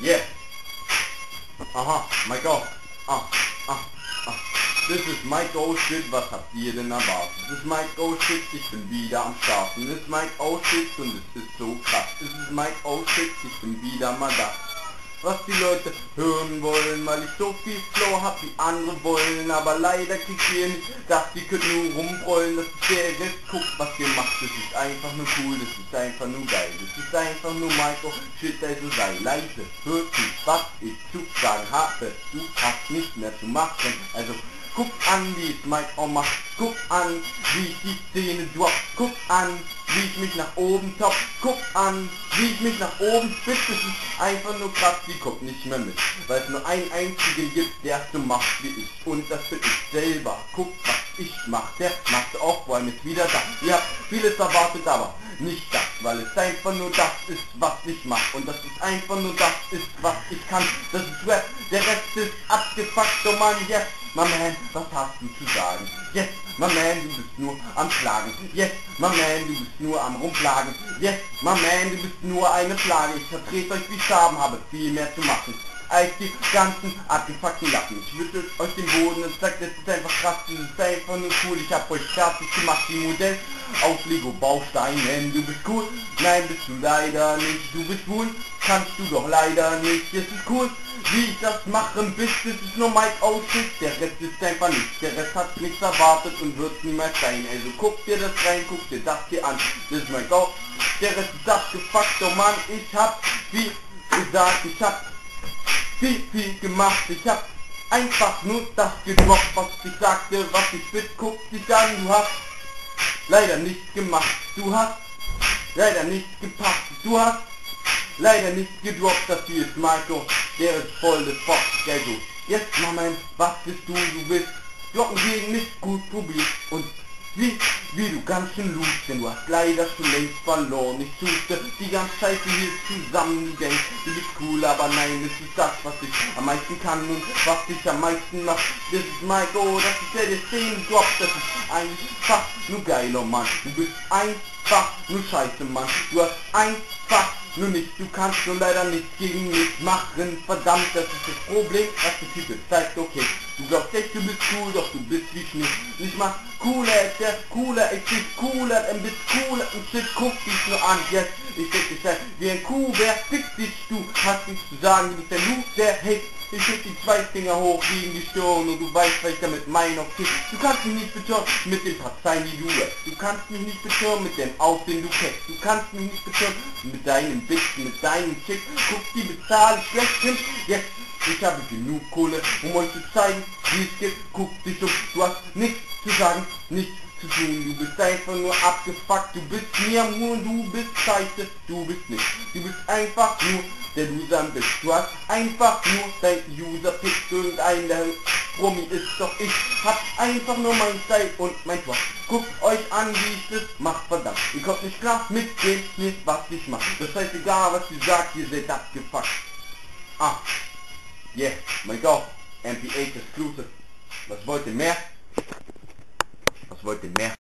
Yeah. Aha, my God. Ah, ah, ah. Das ist Mike Oh Shit, was habt ihr denn erwartet? Das ist Mike Oh Shit, ich bin wieder am Starten. Das ist Mike Oh Shit und es ist so krass. Das ist Mike Oh Shit, ich bin wieder mal da. Was die Leute hören wollen, weil ich so viel Flow hab, wie andere wollen. Aber leider kriegt ihr nicht, dass die könnt nur rumbrollen, dass der Rest guckt, was ihr macht. Das ist einfach nur cool, das ist einfach nur geil. Das ist einfach nur Mike Oh Shit, also sei leise, hört nicht, was ich zu sagen habe. Du hast nichts mehr zu machen, also guck an, wie es Mike Oh macht. Guck an, wie ich die Szene drop. Guck an, wie ich mich nach oben top. Guck an, wie ich mich nach oben spitze. Das ist einfach nur krass, die guckt nicht mehr mit. Weil es nur einen einzigen gibt, der so macht wie ich. Und das bin ich selber. Guck, was ich mach. Der macht auch, vor allem ist wieder da. Ihr habt vieles erwartet, aber nicht das. Weil es einfach nur das ist, was ich mach. Und das ist einfach nur das ist, was ich kann. Das ist Rap. Der Rest ist abgefuckt, oh Mann, yes. My man, was hast du zu sagen? Yes, my man, du bist nur am Schlagen. Yes, my man, du bist nur am Rumplagen. Yes, my man, du bist nur eine Plage. Ich vertrete euch wie Schaben, habe viel mehr zu machen als die ganzen abgefuckten Lappen. Ich wüsste euch den Boden und sagt, das ist einfach krass, das ist einfach nur cool. Ich hab euch fertig gemacht, wie Modell auf Lego-Bausteinen. Du bist cool, nein, bist du leider nicht. Du bist cool, kannst du doch leider nicht. Es ist cool, wie ich das machen bis es ist nur Mike Oh Shit, der Rest ist einfach nichts, der Rest hat nichts erwartet und wird niemals sein, also guck dir das rein, guck dir das hier an, das ist Mike Oh, der Rest ist abgefuckt, oh Mann, ich hab wie gesagt, ich hab viel gemacht, ich hab einfach nur das gedroppt, was ich sagte, was ich will, guck dich an, du hast leider nichts gemacht, du hast leider nichts gepackt, du hast leider nicht gedroppt, das hier ist Marco, der ist voll des Fox, also jetzt Moment, was bist du, du bist Glocken gegen mich gut probiert und wie du ganz schön lust, denn du hast leider schon längst verloren, ich suchte die ganze Zeit hier zusammen, du denkst, du bist cool, aber nein, das ist das, was ich am meisten kann und was ich am meisten mach, das ist Marco, das ist der Szenen Drop, das ist einfach nur geil, oh Mann, du bist einfach nur scheiße, Mann, du hast einfach nur nicht, du kannst nur leider nichts gegen mich machen, verdammt, das ist das Problem, was der Typ zeigt, okay, du glaubst echt, du bist cool, doch du bist wie Schnee, nicht mal cooler, der ist cooler, ich bin cooler, ein bisschen cooler, und shit, guck dich nur an, jetzt, ich denk dich halt wie ein Kuh, wer fickt dich, du hast nichts zu sagen, du bist der Loser, hey, ich heb die zwei Finger hoch gegen die Stirn und du weißt, was ich damit meine, okay, du kannst mich nicht betören mit den Parteien, die du hast, du kannst mich nicht betören mit dem Aussehen, du kennst, du kannst mich nicht betören mit deinen Bitchen, mit deinen Chicks, guck, die bezahle ich schlecht hin, jetzt, ich habe genug Kohle, um euch zu zeigen, wie es geht, guck dich um, du hast nichts zu sagen, nichts zu tun, du bist einfach nur abgefuckt, du bist mir nur, du bist scheiße, du bist nicht, du bist einfach nur der Loser bist, du hast einfach nur dein User-Pick, irgendein, der Promi ist, doch ich hab einfach nur mein Style und mein Twat. Guckt euch an, wie ich das mach, verdammt, ihr kommt nicht klar mit dem, was ich mach, das heißt egal, was ihr sagt, ihr seid abgefuckt. Ah, yeah, my God, MP8 Exclusive, was wollt ihr mehr? Was wollt ihr mehr?